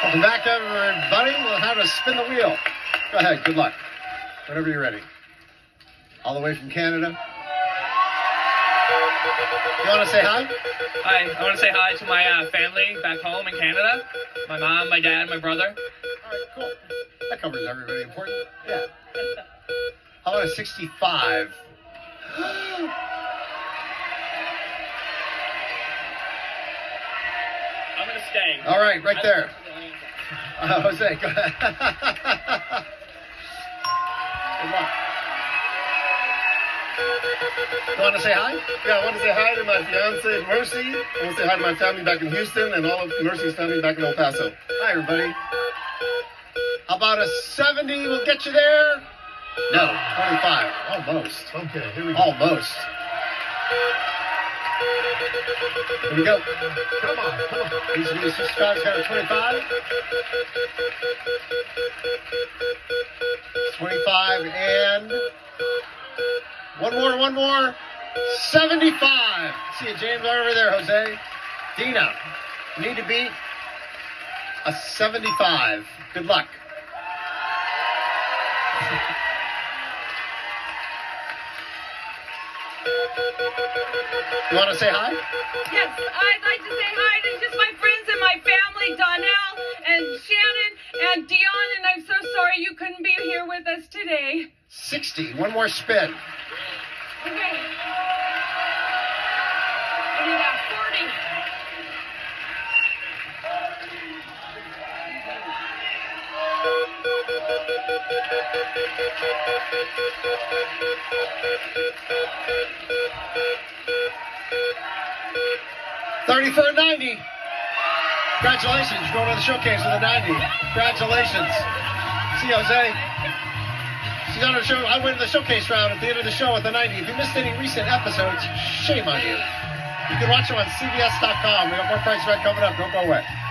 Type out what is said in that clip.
Welcome back, everybody. We'll have to spin the wheel. Go ahead. Good luck. Whenever you're ready. All the way from Canada. You want to say hi? Hi. I want to say hi to my family back home in Canada. My mom, my dad, my brother. All right, cool. That covers everybody important. Yeah. How about a 65? I'm going to stay. All right, right there. Jose, go ahead. Good luck. You want to say hi? Yeah, I want to say hi to my fiance, Mercy. I want to say hi to my family back in Houston and all of Mercy's family back in El Paso. Hi, everybody. How about a 70? We'll get you there. No, 25. Almost. Okay, here we go. Almost. Here we go. Come on, come on. These are the 65's got a 25. 25 and one more. 75. See you, James, over there, Jose. Dina, you need to beat a 75. Good luck. You want to say hi? Yes, I'd like to say hi to just my friends and my family, Donnell and Shannon and Dion, and I'm so sorry you couldn't be here with us today. 60. One more spin. Okay. I need that 40. $30 for a 90. Congratulations. You're going to the showcase with a 90. Congratulations. See you, Jose. She's on her show. I went to the showcase round at the end of the show with a 90. If you missed any recent episodes, shame on you. You can watch them on CBS.com. We got more Price Right coming up. Don't go away.